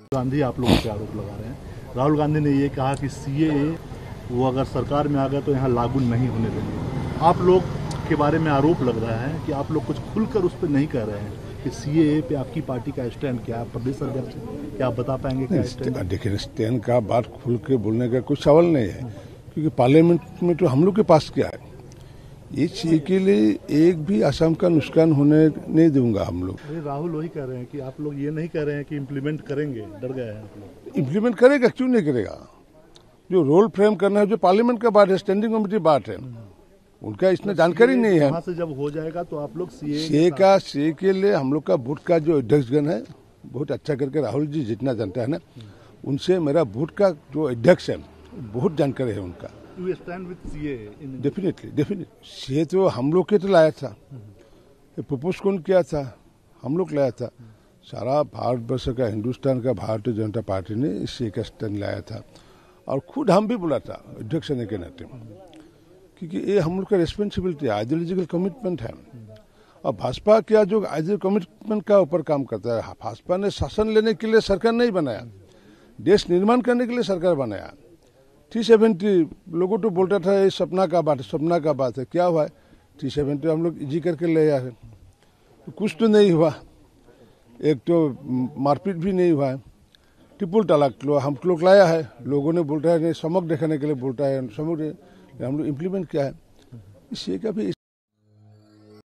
गांधी आप लोगों पे आरोप लगा रहे हैं। राहुल गांधी ने ये कहा कि सीएए वो अगर सरकार में आ गया तो यहाँ लागू नहीं होने देंगे। आप लोग के बारे में आरोप लग रहा है कि आप लोग कुछ खुलकर उस पर नहीं कह रहे हैं कि सीएए पे आपकी पार्टी का स्टैंड क्या है, प्रदेश अध्यक्ष क्या आप बता पाएंगे क्या स्टैंड? देखिए, स्टैंड का बात खुल के बोलने का कुछ सवाल नहीं है, क्योंकि पार्लियामेंट में तो हम लोग के पास क्या है, इस चीज के लिए एक भी असम का नुकसान होने नहीं दूंगा हम लोग। राहुल वही कह रहे हैं कि आप लोग ये नहीं कह रहे हैं कि इम्प्लीमेंट करेंगे, डर गए हैं आप लोग। इम्प्लीमेंट करेगा, क्यों नहीं करेगा? जो रोल फ्रेम करना है, जो पार्लियामेंट का बात है, स्टैंडिंग कमेटी बात है, उनका इसमें जानकारी नहीं है। वहाँ से जब हो जाएगा तो आप लोग सीए के लिए हम लोग का बूथ का जो अध्यक्षगण है बहुत अच्छा करके, राहुल जी जितना जानता है ना, उनसे मेरा बूथ का जो अध्यक्ष है बहुत जानकारी है उनका। डेफिनेटली सीए तो हम लोग के तो लाया था, प्रपोज कौन किया था? हम लोग लाया था। सारा भारतवर्ष का, हिंदुस्तान का भारतीय जनता पार्टी ने इस सीए का स्टैंड लाया था, और खुद हम भी बोला था अध्यक्ष होने के नाते, क्योंकि ये हम लोग का रेस्पॉन्सिबिलिटी है, आइडियोलॉजिकल कमिटमेंट है। और भाजपा क्या जो आइडियोलॉजिकल कमिटमेंट का ऊपर काम करता है, भाजपा ने शासन लेने के लिए सरकार नहीं बनाया, देश निर्माण करने के लिए सरकार बनाया। 370 लोगों तो बोलता था ये सपना का बात है, क्या हुआ है? 370 हम लोग इजी करके ले आए, तो कुछ तो नहीं हुआ, एक तो मारपीट भी नहीं हुआ है, ट्रिपल तलाक हम लोग लाया है, लोगों ने बोलता है नहीं, समक दिखाने के लिए बोलता है, समक हम लोग इम्प्लीमेंट किया है। इससे का भी